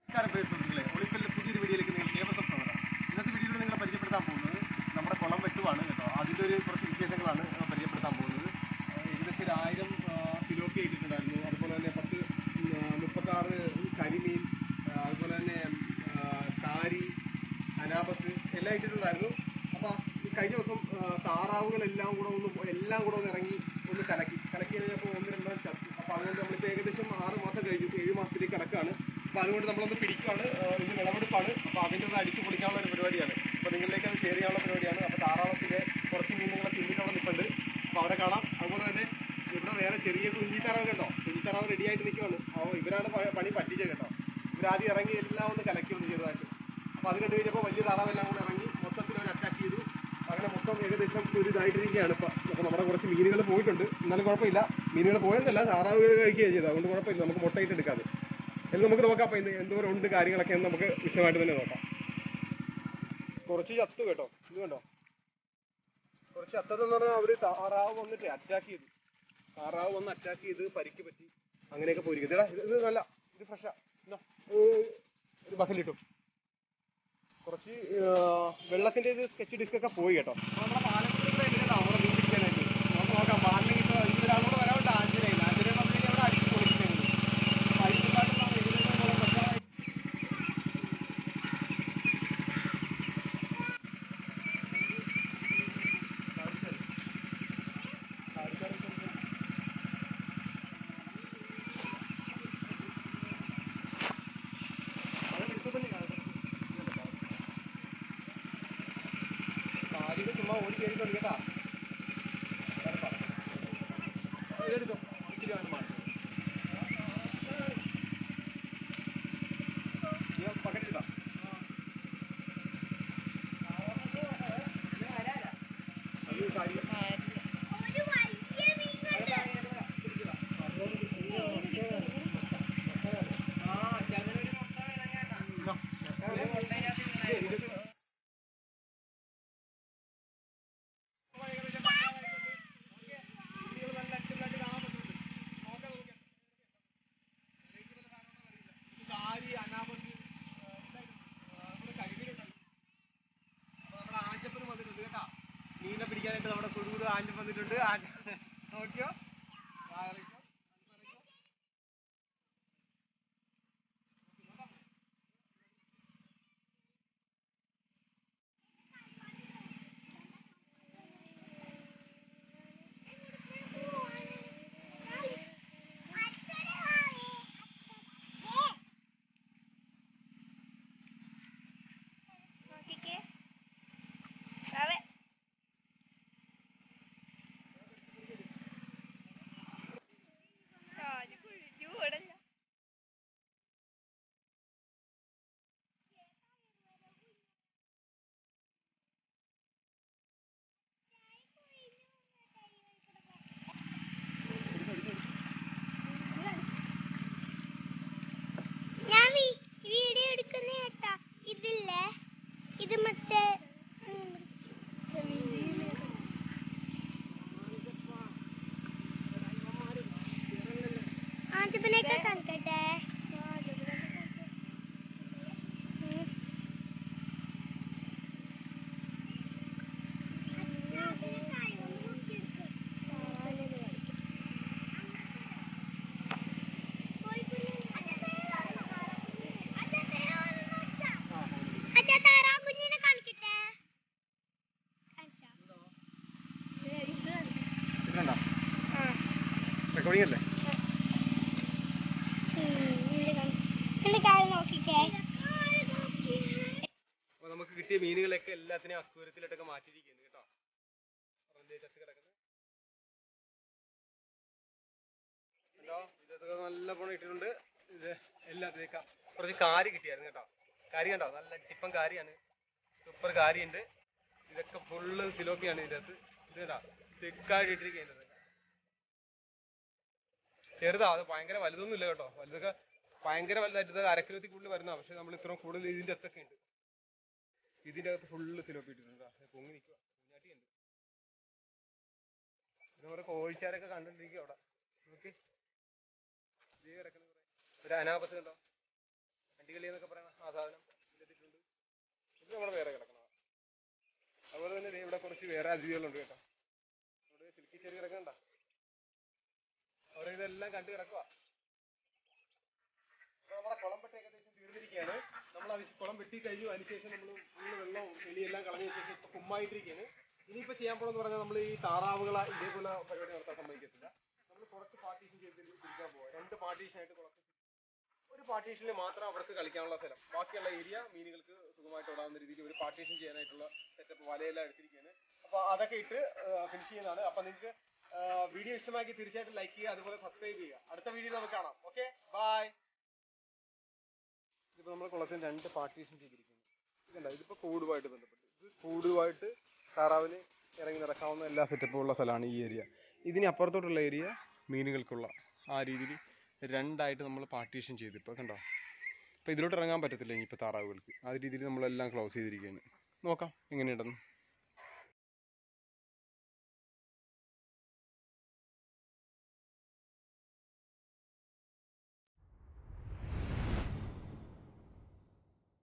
നമസ്കാരം പ്രിയ സുഹൃത്തുക്കളെ, ഒളിപ്പലിന്റെ പുതിയൊരു വീഡിയോയിലേക്ക് നിങ്ങൾക്ക് ഏവർക്കും സ്വാഗതം. ഇന്നത്തെ വീഡിയോയിൽ നിങ്ങളെ പരിചയപ്പെടുത്താൻ പോകുന്നത് നമ്മുടെ കുളം വെട്ടുവാണ് കേട്ടോ. അതിൻ്റെ കുറച്ച് വിശേഷങ്ങളാണ് പരിചയപ്പെടുത്താൻ പോകുന്നത്. ഏകദേശം 1000 ഫിലോപ്പി ഇട്ടിട്ടുണ്ടായിരുന്നു. അതുപോലെ തന്നെ 36 കരിമീൻ, അതുപോലെ തന്നെ കാരി, അനാബസ് എല്ലാം ഇട്ടിട്ടുണ്ടായിരുന്നു. അപ്പോൾ കഴിഞ്ഞ ദിവസം താറാവുകളെല്ലാം കൂടെ ഒന്ന് ഇറങ്ങി കലക്കി കഴിഞ്ഞപ്പോൾ 1-2 ചത്തു. അപ്പോൾ അതുകൊണ്ട് നമ്മളിപ്പോൾ ഏകദേശം 6 മാസം കഴിഞ്ഞു, 7 മാസത്തിലേക്ക് കിടക്കുകയാണ്. അപ്പോൾ അതുകൊണ്ട് നമ്മളൊന്ന് പിടിക്കുകയാണ്. ഇത് വിളവെടുപ്പാണ്. അപ്പോൾ അതിൻ്റെ ഒന്ന് അടിച്ചു പൊളിക്കാനുള്ള ഒരു പരിപാടിയാണ്. അപ്പോൾ നിങ്ങളിലേക്ക് അത് ഷെയർ ചെയ്യാനുള്ള പരിപാടിയാണ്. അപ്പോൾ താറാവത്തിലെ കുറച്ച് മീനുകളെ തിന്നിട്ടവിടെ നിൽപ്പുണ്ട്. അപ്പോൾ അവരെ കാണാം. അതുപോലെ തന്നെ ഇവിടെ വേറെ ചെറിയ കുഞ്ഞിത്താറാവ് കേട്ടോ. കുഞ്ഞിത്താറാവ് റെഡിയായിട്ട് നിൽക്കുവാണ്. അപ്പോൾ ഇവരാണ് പണി പറ്റിച്ചത് കേട്ടോ. ഇവരാദ്യം ഇറങ്ങി എല്ലാം ഒന്ന് കലക്കി ഒന്ന് ചെറുതായിട്ട്. അപ്പോൾ അത് കണ്ടു കഴിഞ്ഞപ്പോൾ വലിയ താറാവെല്ലാം കൂടെ ഇറങ്ങി മൊത്തത്തിൽ അവർ അറ്റാക്ക് ചെയ്തു. അങ്ങനെ മൊത്തം ഏകദേശം ഒരു ഇതായിട്ടിരിക്കുകയാണ് ഇപ്പോൾ. അപ്പോൾ നമ്മുടെ കുറച്ച് മീനുകൾ പോയിട്ടുണ്ട്. എന്നാലും കുഴപ്പമില്ല. മീനുകൾ പോയെന്നല്ല, താറാവുകൾ കഴിക്കുകയാണ് ചെയ്തത്. അതുകൊണ്ട് കുഴപ്പമില്ല, നമുക്ക് മുട്ടയിട്ട് എടുക്കാതെ. എന്ന് നമുക്ക് നോക്കാം. അപ്പോൾ എന്തോരം ഉണ്ട് കാര്യങ്ങളൊക്കെ നമുക്ക് വിശദമായിട്ട് തന്നെ നോക്കാം. കുറച്ച് ചത്തു കേട്ടോ. ഇത് കണ്ടോ, കുറച്ച് ചത്തതെന്ന് പറഞ്ഞാൽ അവർ താറാവ് വന്നിട്ട് അറ്റാക്ക് ചെയ്തു. താറാവ് വന്ന് അറ്റാക്ക് ചെയ്ത് പരിക്ക് പറ്റി അങ്ങനെയൊക്കെ പോയിരിക്കും. ഇത് നല്ല, ഇത് ഫ്രഷാ. ഒരു ബക്കലിട്ടു. കുറച്ച് വെള്ളത്തിൻ്റെ ഇത് സ്കെച്ച് ഡിസ്കൊക്കെ പോയി കേട്ടോ. നമ്മുടെ പാലക്കുളം എങ്ങനെയാണ് അവിടെ മീൻ പിടിക്കാനായിട്ട് നമുക്ക് നോക്കാം. പാലിനെങ്കിൽ ഇപ്പോൾ ഇതിലൂടെ വരാനുണ്ട്. ആഞ്ചിരയിൽ വന്നു കഴിഞ്ഞാൽ അവിടെ അടിച്ച് പൊളിക്കുന്നത് അടിച്ചുപാട്ടുള്ള ഏകദേശം കാര്യം ചുമ്മാ ഓടി കയറിക്കൊണ്ട് കേട്ടാ. ഇതെടുത്തോ, ഇച്ചിരി ആണ് മാറ്റി പകരെടുത്താ. അത് കാര്യം മീനെ പിടിക്കാനായിട്ട് നമ്മുടെ കുടുകുടു ആഞ്ഞ് വന്നിട്ടുണ്ട്. നോക്കിയോ, ഇത് മറ്റേ ആഞ്ചപ്പനൊക്കെ കണക്കട്ടെ. റെക്കോർഡിംഗ് അല്ലേ? അപ്പോൾ നമുക്ക് കിട്ടിയ മീനുകളൊക്കെ എല്ലാത്തിനെയും അക്വേറിയത്തിലോട്ടൊക്കെ മാറ്റിയിരിക്കുന്നു കേട്ടോ. ചത്ത് കിടക്കുന്നത് ഹലോ, ഇതൊക്കെ നല്ല പണം ഇട്ടിട്ടുണ്ട്. ഇത് എല്ലാത്തിനേക്കാ കുറച്ച് കാരി കിട്ടിയായിരുന്നു കേട്ടോ. കാരി കണ്ടോ, നല്ല ടിപ്പൻ കാരിയാണ്, സൂപ്പർ കാരിയുണ്ട്. ഇതൊക്കെ ഫുള്ള് സിലോപ്പിയാണ് ഇതിൻ്റെ അകത്ത്. ഇത് കേട്ടോ, തിക്കായിട്ട് ഇട്ടിരിക്കുന്നത്. ചെറുതാ, അത് ഭയങ്കര വലുതൊന്നും ഇല്ല കേട്ടോ. വലുതൊക്കെ ഭയങ്കര വലുതായിട്ട് 1/2 കിലോത്തിൽ കൂടുതൽ വരുന്നതാണ്. പക്ഷെ നമ്മൾ ഇത്രയും കൂടുതൽ ഇതിൻ്റെ അകത്തൊക്കെ ഉണ്ട്. ഇതിൻ്റെ അകത്ത് ഫുള്ള് സിലോപ്പി ഇട്ടിട്ടുണ്ട്. പൊങ്ങി നിൽക്കുക, കുഞ്ഞാട്ടിയുണ്ട്. ഇത് നമ്മുടെ കോഴിച്ചാരൊക്കെ കണ്ടുകൊണ്ടിരിക്കുക അവിടെ. നോക്കി, ഇതേ കിടക്കുന്ന ഒരു അനാബസ് കണ്ടോ. അണ്ടികളി എന്നൊക്കെ പറയുന്ന ആ സാധനം ഇതിട്ടിട്ടുണ്ട്. ഇത് നമ്മുടെ വേറെ കിടക്കണം. അതുപോലെ തന്നെ ദേ ഇവിടെ കുറച്ച് വേറെ അതിഥികളുണ്ട് കേട്ടോ. ഇവിടെ സിൽക്കി ചെറി കിടക്കണ്ട, അവിടെ ഇതെല്ലാം കണ്ടു കിടക്കുക. നമ്മുടെ കുളം വെട്ടി ഏകദേശം തീർന്നിരിക്കുകയാണ്. നമ്മൾ കുളം വെട്ടി കഴിഞ്ഞു. അതിനുശേഷം നമ്മൾ ഫുള്ള് വെള്ളവും ചെളിയെല്ലാം കളഞ്ഞ ശേഷം ഇപ്പൊ കുമ്മായിട്ടിരിക്കുകയാണ്. ഇനിയിപ്പോ ചെയ്യാൻ പോകണമെന്ന് പറഞ്ഞാൽ നമ്മൾ ഈ താറാവുകളെ ഇതേപോലെ പരിപാടി നടത്താൻ സമ്മതിക്കത്തില്ല. നമ്മൾ കുറച്ച് പാർട്ടീഷൻ ചെയ്ത് തിരിക്കാൻ പോവാം. 2 പാർട്ടീഷനായിട്ട് കുറച്ച്, ഒരു പാർട്ടീഷനിൽ മാത്രം അവർക്ക് കളിക്കാനുള്ള സ്ഥലം, ബാക്കിയുള്ള ഏരിയ മീനുകൾക്ക് സുഖമായിട്ട് ഓടാവുന്ന രീതിയിൽ ഒരു പാർട്ടീഷൻ ചെയ്യാനായിട്ടുള്ള സെറ്റപ്പ് വലയെല്ലാം എടുത്തിരിക്കുകയാണ്. അപ്പോൾ അതൊക്കെ ഇട്ട് ഫിനിഷ് ചെയ്യുന്നതാണ്. അപ്പോൾ നിങ്ങൾക്ക് വീഡിയോ ഇഷ്ടമാക്കി തീർച്ചയായിട്ടും ലൈക്ക് ചെയ്യുക, അതുപോലെ സബ്സ്ക്രൈബ് ചെയ്യുക. അടുത്ത വീഡിയോ നമുക്ക് കാണാം. Okay, bye. ഇതിപ്പോൾ നമ്മൾ കുളത്തിന് 2 പാർട്ടീഷൻ ചെയ്തിരിക്കുന്നു. ഇതല്ല, ഇതിപ്പോൾ കൂടുമായിട്ട് ബന്ധപ്പെട്ട്, ഇത് കൂടുമായിട്ട് താറാവിന് ഇറങ്ങി നടക്കാവുന്ന എല്ലാ സെറ്റപ്പും ഉള്ള സ്ഥലമാണ് ഈ ഏരിയ. ഇതിന് അപ്പുറത്തോട്ടുള്ള ഏരിയ മീനുകൾക്കുള്ള ആ രീതിയിൽ 2ആയിട്ട് നമ്മൾ പാർട്ടീഷൻ ചെയ്ത് ഇപ്പോൾ കണ്ടോ. അപ്പോൾ ഇതിലോട്ട് ഇറങ്ങാൻ പറ്റത്തില്ല ഇനിയിപ്പോൾ താറാവുകൾക്ക്. ആ രീതിയിൽ നമ്മളെല്ലാം ക്ലോസ് ചെയ്തിരിക്കുകയാണ്. നോക്കാം എങ്ങനെയുണ്ടെന്ന്.